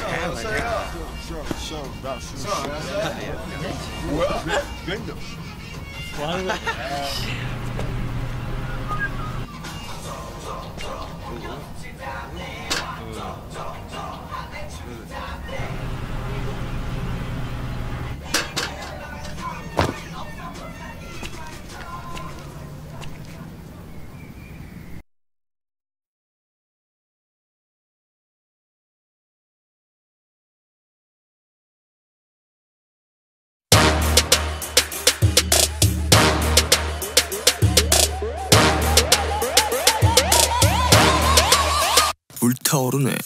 뭐야? 랜덤. 뭐 하는 거야? 불타오르네.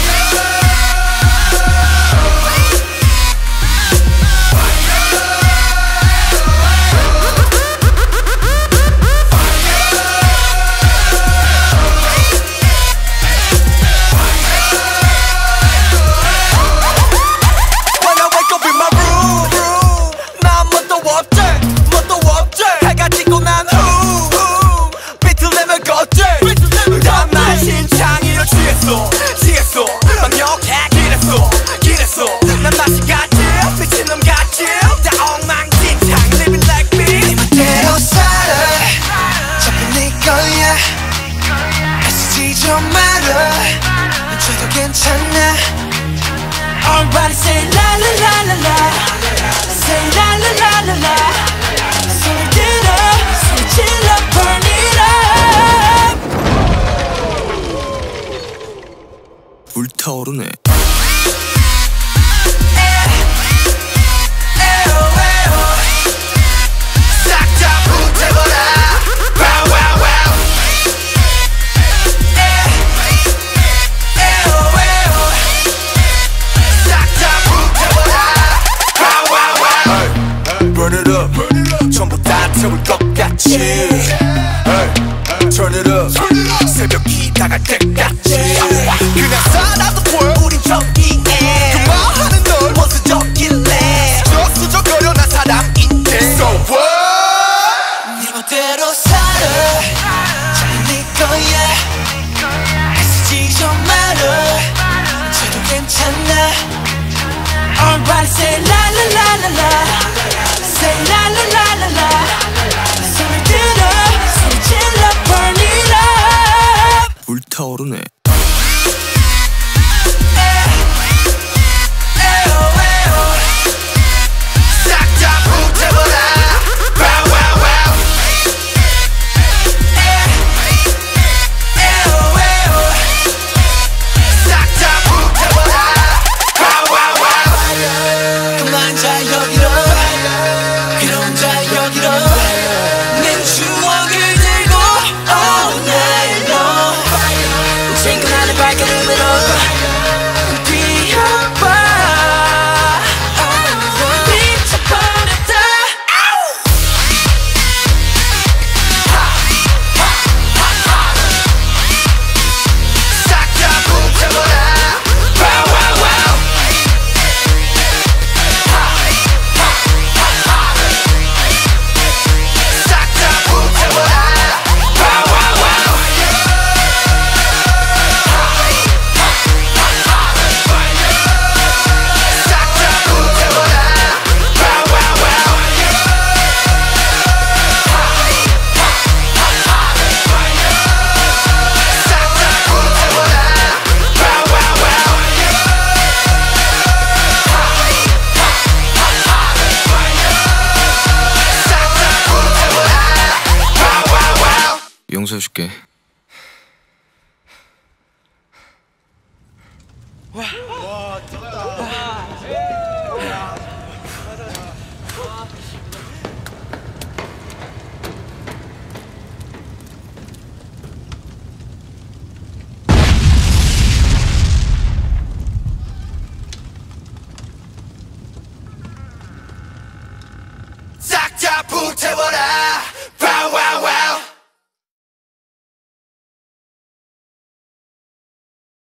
Everybody say la la la la la, say la la la la la. 소리 들어, 소리 질러, burn it up. 불타오르네. 전부 다 태울 것 같이 Turn it up 새벽이 다갈 때까지 그냥 살아도 보여 우린 저기에 그만하는 널 원수적일래 수저거려 난 사람인데 So what 네 멋대로 살아 잘 네 거야 애쓰지 좀 말아 저도 괜찮아 Everybody say la la la la la, say la la la la la. 소리 들어, 소리 질러, burn it up. 불타오르네. 용서해줄게. 싹 다 불태워라.